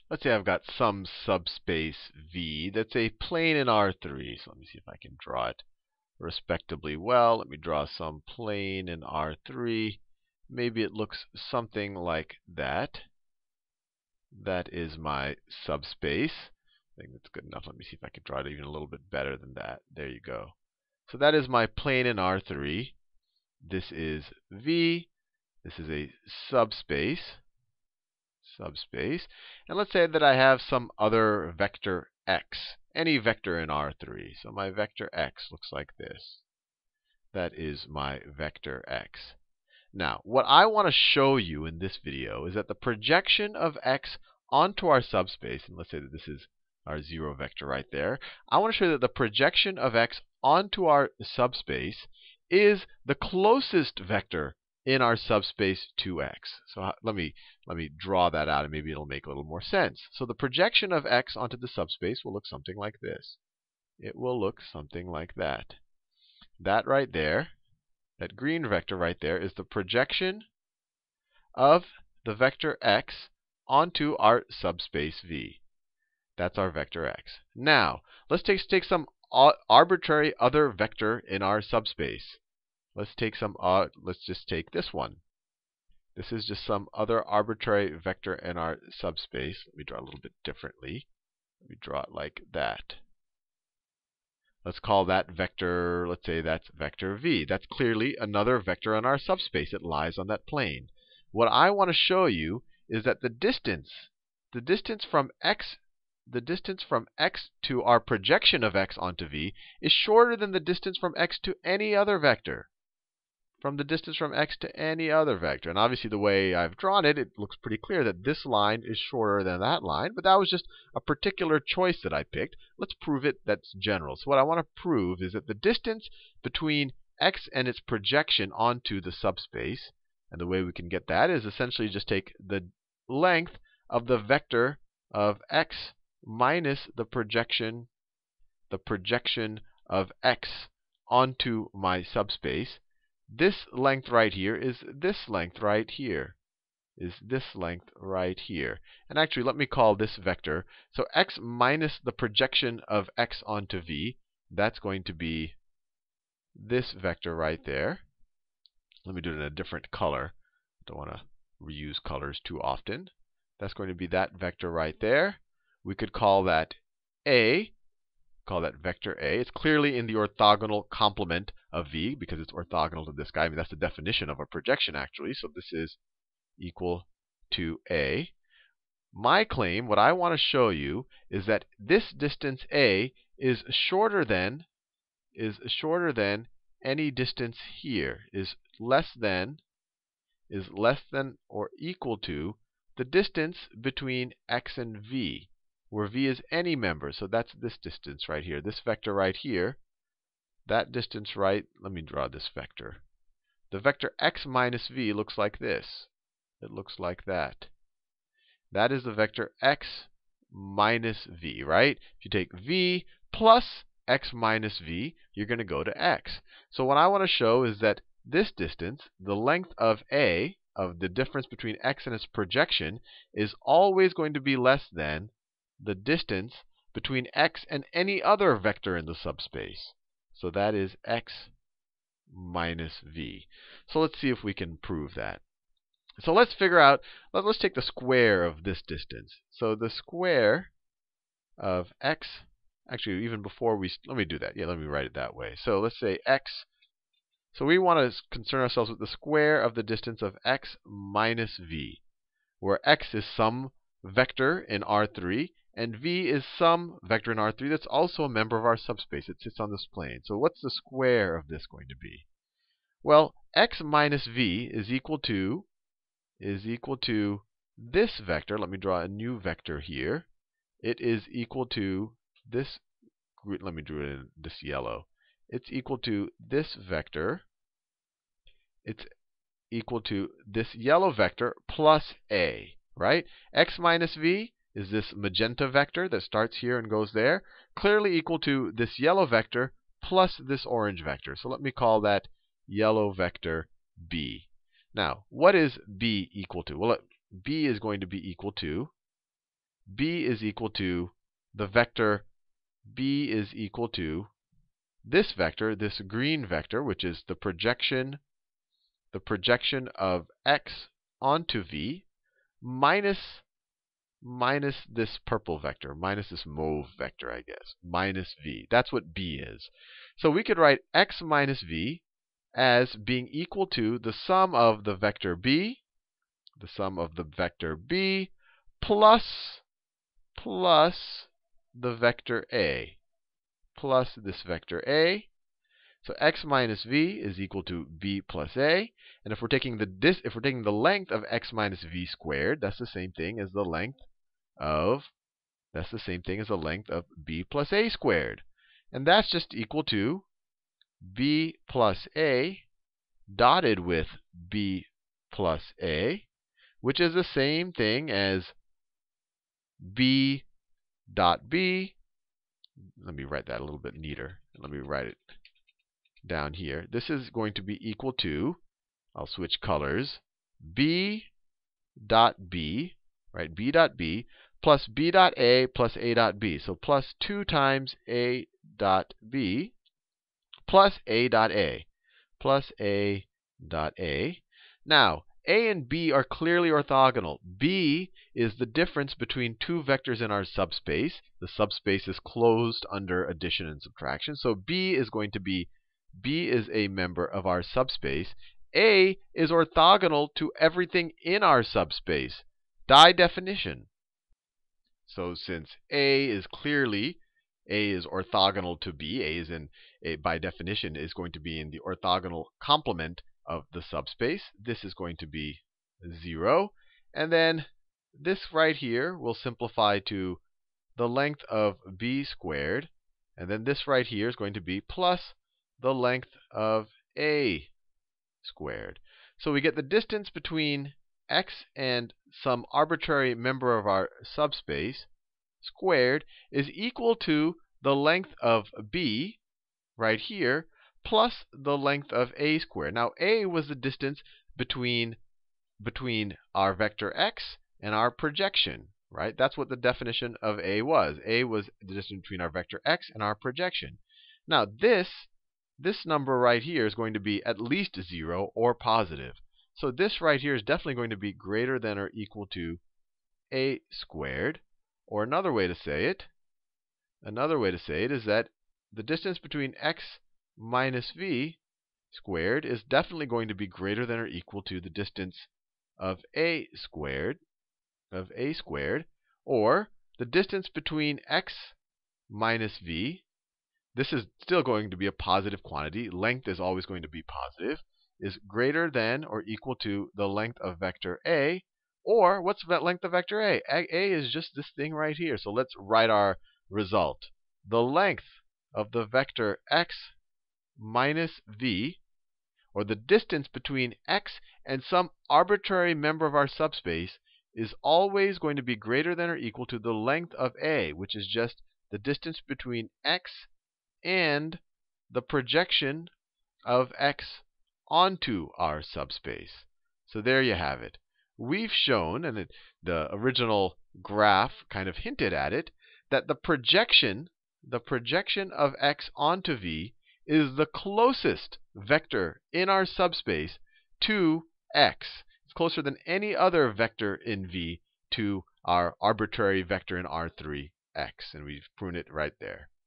let's say I've got some subspace V that's a plane in R3. So let me see if I can draw it respectably well. Let me draw some plane in R3. Maybe it looks something like that. That is my subspace. I think that's good enough. Let me see if I can draw it even a little bit better than that. There you go. So that is my plane in R3. This is V. This is a subspace. And let's say that I have some other vector x, any vector in R3. So my vector x looks like this. That is my vector x. Now, what I want to show you in this video is that the projection of x onto our subspace, and let's say that this is our 0 vector right there. I want to show you that the projection of x onto our subspace is the closest vector in our subspace to x. So let me draw that out, and maybe it'll make a little more sense. So the projection of x onto the subspace will look something like this. It will look something like that. That right there, that green vector right there, is the projection of the vector x onto our subspace V. That's our vector x. Now, let's take some arbitrary other vector in our subspace. Let's just take this one. This is just some other arbitrary vector in our subspace. Let me draw a little bit differently. Let me draw it like that. Let's call that vector, let's say that's vector v. That's clearly another vector in our subspace. It lies on that plane. What I want to show you is that the distance from x to our projection of x onto v is shorter than the distance from x to any other vector. And obviously, the way I've drawn it, it looks pretty clear that this line is shorter than that line. But that was just a particular choice that I picked. Let's prove it that's general. So what I want to prove is that the distance between x and its projection onto the subspace, and the way we can get that is essentially just take the length of the vector of x minus the projection of x onto my subspace. This length right here is this length right here. And actually, let me call this vector. So x minus the projection of x onto v, that's going to be this vector right there. Let me do it in a different color. Don't want to reuse colors too often. That's going to be that vector right there. We could call that a. Call that vector a. It's clearly in the orthogonal complement of v because it's orthogonal to this guy. I mean, that's the definition of a projection, actually. So this is equal to a. My claim, what I want to show you, is that this distance a is shorter than any distance here, is less than or equal to the distance between x and v, where v is any member. So that's this distance right here, this vector right here. That distance right, let me draw this vector. The vector x minus v looks like this. It looks like that. That is the vector x minus v, right? If you take v plus x minus v, you're going to go to x. So what I want to show is that this distance, the length of a, of the difference between x and its projection, is always going to be less than the distance between x and any other vector in the subspace. So that is x minus v. So let's see if we can prove that. So let's figure out, let's take the square of this distance. So the square of x, actually even before let me do that. Yeah, let me write it that way. So let's say x. So we want to concern ourselves with the square of the distance of x minus v, where x is some vector in R3, and v is some vector in R3 that's also a member of our subspace. It sits on this plane. So what's the square of this going to be? Well, x minus v is equal to this vector. Let me draw a new vector here. It is equal to this. Let me draw it in this yellow. It's equal to this vector. It's equal to this yellow vector plus a, right? X minus v is this magenta vector that starts here and goes there, clearly equal to this yellow vector plus this orange vector. So let me call that yellow vector b. Now, what is b equal to? Well, b is going to be equal to b is equal to the vector b is equal to this vector, this green vector, which is the projection of x onto v, minus this purple vector, minus this mauve vector, I guess, minus v. That's what b is. So we could write x minus v as being equal to the sum of the vector b, plus the vector a, plus this vector a. So x minus v is equal to b plus a. And if we're taking the length of x minus v squared, that's the same thing as the length of b plus a squared. And that's just equal to b plus a dotted with b plus a, which is the same thing as b dot b. Let me write that a little bit neater. Let me write it down here. This is going to be equal to, I'll switch colors, b dot b, right? B dot b plus b dot a plus a dot b. So plus 2 times a dot b plus a dot a, plus a dot a. Now, a and b are clearly orthogonal. B is the difference between two vectors in our subspace. The subspace is closed under addition and subtraction. So b is a member of our subspace. A is orthogonal to everything in our subspace, by definition. So since A is orthogonal to B, by definition is going to be in the orthogonal complement of the subspace. This is going to be 0. And then this right here will simplify to the length of b squared. And then this right here is going to be plus the length of a squared. So we get the distance between x and some arbitrary member of our subspace squared is equal to the length of b right here plus the length of a squared. Now, a was the distance between our vector x and our projection, right? That's what the definition of a was. A was the distance between our vector x and our projection. Now, this number right here is going to be at least 0 or positive. So this right here is definitely going to be greater than or equal to a squared. Or another way to say it is that the distance between x minus v squared is definitely going to be greater than or equal to the distance of a squared, or the distance between x minus v. This is still going to be a positive quantity. Length is always going to be positive. Is greater than or equal to the length of vector a. Or what's the length of vector a? A is just this thing right here. So let's write our result. The length of the vector x minus v, or the distance between x and some arbitrary member of our subspace, is always going to be greater than or equal to the length of a, which is just the distance between x and the projection of x onto our subspace. So there you have it. We've shown, and the original graph kind of hinted at it, that the projection of x onto v is the closest vector in our subspace to x. It's closer than any other vector in v to our arbitrary vector in R3, x. And we've proven it right there.